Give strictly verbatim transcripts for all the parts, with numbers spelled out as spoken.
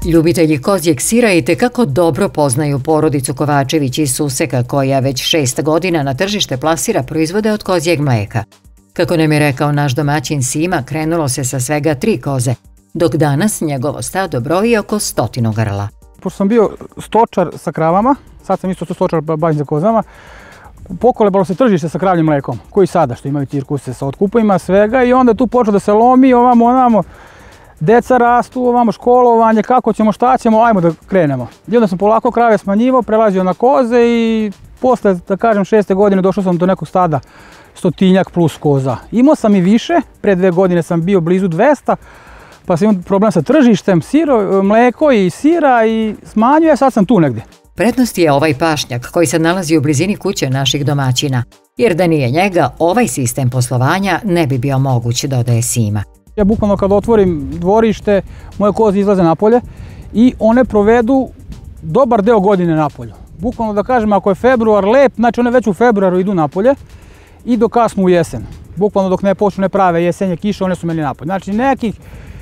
Ljubitelji kozjeg sira i tekako dobro poznaju porodicu Kovačević iz Suseka koja već šest godina na tržište plasira proizvode od kozjeg mleka. Kako nam je rekao naš domaćin Sima, krenulo se sa svega tri koze, dok danas njegovo stado broji oko stotinu grla. Pošto sam bio stočar sa kravama, sad sam isto stočar bavim za kozama, pokolebalo se tržište sa kravljim mlekom, koji sada što imaju cirkuse sa otkupovima svega i onda tu počeo da se lomi ovamo onamo. Deca rastu, ovamo školovanje, kako ćemo, šta ćemo, ajmo da krenemo. I onda sam polako krave smanjivao, prelazio na koze i posle, da kažem, šeste godine došao sam do nekog stada stotinjak plus koza. Imao sam i više, pre dve godine sam bio blizu dvesta, pa sam imao problem sa tržištem, siro, mleko i sira i smanjuje, sad sam tu negdje. Prednost je ovaj pašnjak koji se nalazi u blizini kuće naših domaćina, jer da nije njega, ovaj sistem poslovanja ne bi bio moguć, dodaje Sima. Ja bukvalno kad otvorim dvorište, moje koze izlaze napolje i one provedu dobar deo godine napolju. Bukvalno da kažem, ako je februar lep, znači one već u februaru idu napolje i do kasno u jesen. Bukvalno dok ne počnu ne prave jesenje kiše, one su meni napolje. Znači nekih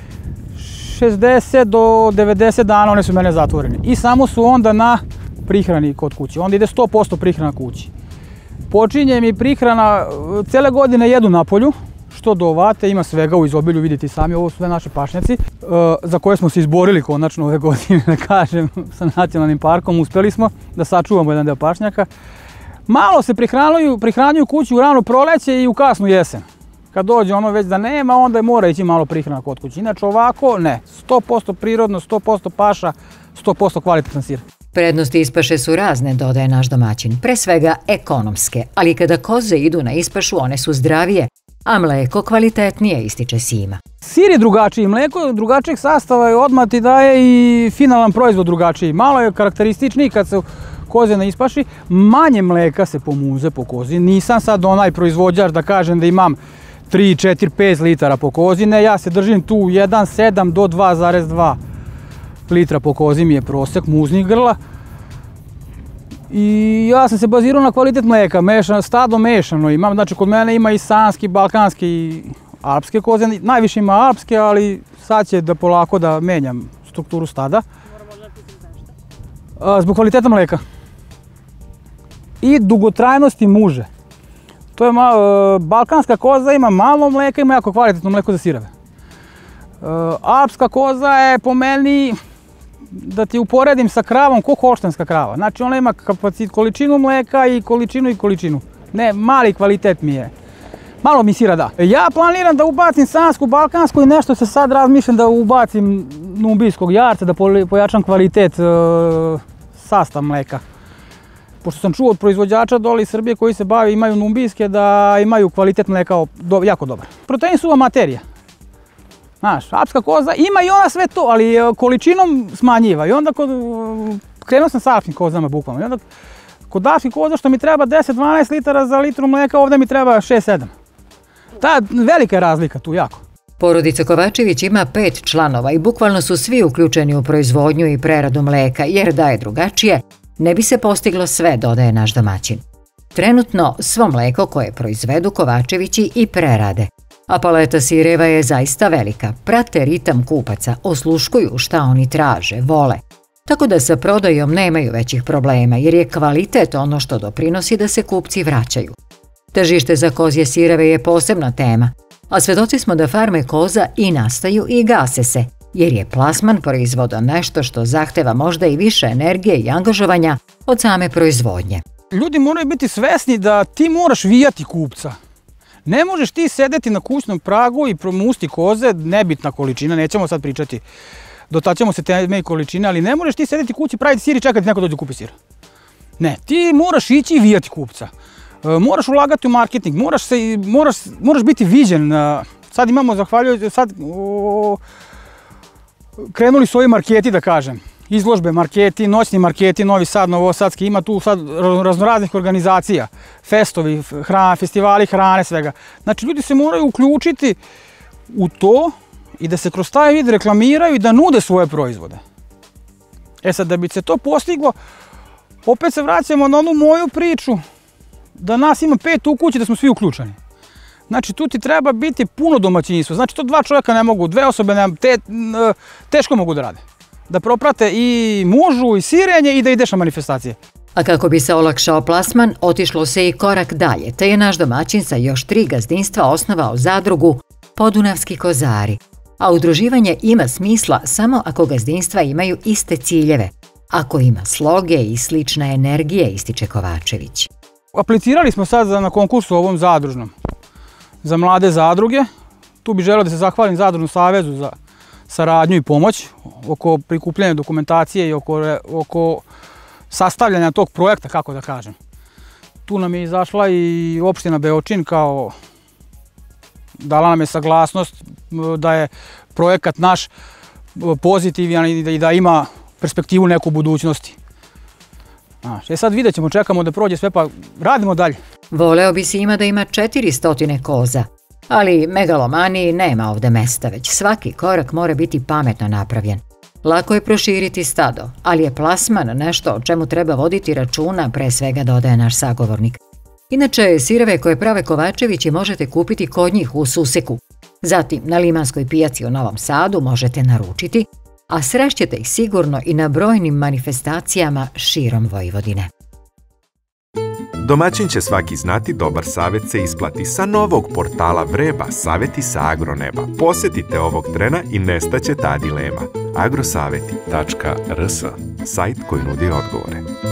šezdeset do devedeset dana one su mene zatvorene. I samo su onda na prihrani kod kuće. Onda ide sto posto prihrana kući. Počinje mi prihrana, cele godine jedu napolju. Što do ovate, ima svega u izobilju, vidite sami, ovo su sve naši pašnjaci, za koje smo se izborili konačno ove godine, da kažem, sa nacionalnim parkom. Uspeli smo da sačuvamo jedan deo pašnjaka. Malo se prihranjuju, prihranjuju kući u rano proleće i u kasnu jesen. Kad dođe ono već da nema, onda mora ići malo prihrana kod kuće. Inače ovako, ne. sto posto prirodno, sto posto paša, sto posto kvalitetan sir. Prednosti ispaše su razne, dodaje naš domaćin, pre svega ekonomske, ali kada koze idu na ispašu, one su zdravije, a mleko kvalitetnije, ističe Sima. Sir je drugačiji, mleko drugačijeg sastava i odmah ti daje i finalan proizvod drugačiji. Malo je karakterističniji kad se koze ne ispaši, manje mleka se pomuze po kozi. Nisam sad onaj proizvođač da kažem da imam tri, četiri, pet litara po kozi, ne, ja se držim tu jedan zarez sedam do dva zarez dva litra po kozi mi je prosek muznih grla. I ja sam se bazirao na kvalitet mleka, mešano, stado mešano imam, znači kod mene ima i sanski, balkanski i alpske koze, najviše ima alpske, ali sad će da polako da menjam strukturu stada. Zbog kvaliteta mleka i dugotrajnosti muže. To je malo, balkanska koza ima malo mleka, ima jako kvalitetno mleko za sireve. Alpska koza je po meni, da ti uporedim sa kravom, ko holštenska krava. Znači ona ima kapacit, količinu mleka i količinu i količinu. Ne, mali kvalitet mi je. Malo mi sira da. Ja planiram da ubacim sansku, balkansku i nešto se sad razmišljam da ubacim numbijskog jarca, da pojačam kvalitet e, sastav mleka. Pošto sam čuo od proizvođača dole iz Srbije koji se bavi, imaju numbijske, da imaju kvalitet mleka do, jako dobar. Protein suva materija. Znaš, alpska koza ima i ona sve to, ali količinom smanjiva. I onda kod, krenuo sam sa alpskim kozama bukvalno. I onda kod alpskih koza što mi treba deset do dvanaest litara za litru mleka, ovdje mi treba šest do sedam. Ta velika je razlika tu jako. Porodica Kovačević ima pet članova i bukvalno su svi uključeni u proizvodnju i preradu mleka, jer da je drugačije, ne bi se postiglo sve, dodaje naš domaćin. Trenutno svo mleko koje proizvedu Kovačevići i prerade. A paleta sireva je zaista velika, prate ritam kupaca, osluškuju šta oni traže, vole. Tako da sa prodajom nemaju većih problema jer je kvalitet ono što doprinosi da se kupci vraćaju. Tržište za kozje sireve je posebna tema, a svedoci smo da farme koza i nastaju i gase se, jer je plasman proizvoda nešto što zahteva možda i više energije i angažovanja od same proizvodnje. Ljudi moraju biti svesni da ti moraš vijati kupca. Ne možeš ti sedeti na kućnom pragu i promusti koze, nebitna količina, nećemo sad pričati, dotaćemo se teme i količine, ali ne možeš ti sedeti kući, praviti sir i čekati neko dođe kupi sir. Ne, ti moraš ići i vijati kupca. E, moraš ulagati u marketing, moraš, se, moraš, moraš biti viđen. E, sad imamo, zahvaljujući, sad o, krenuli su ovi marketi, da kažem. Izložbe, marketi, noćni marketi, Novi Sad, Novosadski, ima tu sad raznoraznih organizacija, festovi, hrana, festivali hrane, svega. Znači ljudi se moraju uključiti u to i da se kroz taj vid reklamiraju i da nude svoje proizvode. E sad, da bi se to postiglo, opet se vraćamo na onu moju priču, da nas ima pet u kući, da smo svi uključeni. Znači tu ti treba biti puno domaćinstva, znači to dva čovjeka ne mogu, dve osobe ne, te, teško mogu da rade. da proprate i mužu i sirenje i da ideš na manifestacije. A kako bi se olakšao plasman, otišlo se i korak dalje, te je naš domaćin sa još tri gazdinstva osnovao zadrugu Podunavski kozari. A udruživanje ima smisla samo ako gazdinstva imaju iste ciljeve, ako ima sloge i slične energije, ističe Kovačević. Aplicirali smo sad na konkursu ovom zadružnom za mlade zadruge. Tu bih želeo da se zahvalim Zadružnom savezu za saradnju i pomoć oko prikupljanja dokumentacije i oko, oko sastavljanja tog projekta, kako da kažem. Tu nam je izašla i opština Beočin kao dala nam je saglasnost da je projekat naš pozitivan i da ima perspektivu neku u budućnosti. E sad vidjet ćemo, čekamo da prođe sve pa radimo dalje. Voleo bi si ima da ima četiristo koza, ali megalomaniji nema ovde mesta, već svaki korak mora biti pametno napravljen. Lako je proširiti stado, ali je plasman nešto o čemu treba voditi računa, pre svega dodaje naš sagovornik. Inače, sireve koje prave Kovačevići možete kupiti kod njih u Suseku. Zatim, na Limanskoj pijaci u Novom Sadu možete naručiti, a srešćete ih sigurno i na brojnim manifestacijama širom Vojvodine. Domaćin će svaki znati, dobar savjet se isplati. Sa novog portala Vreba, savjeti sa agroneba. Posetite ovog trena i nestaće ta dilema. agrosaveti tačka r s, sajt koji nudi odgovore.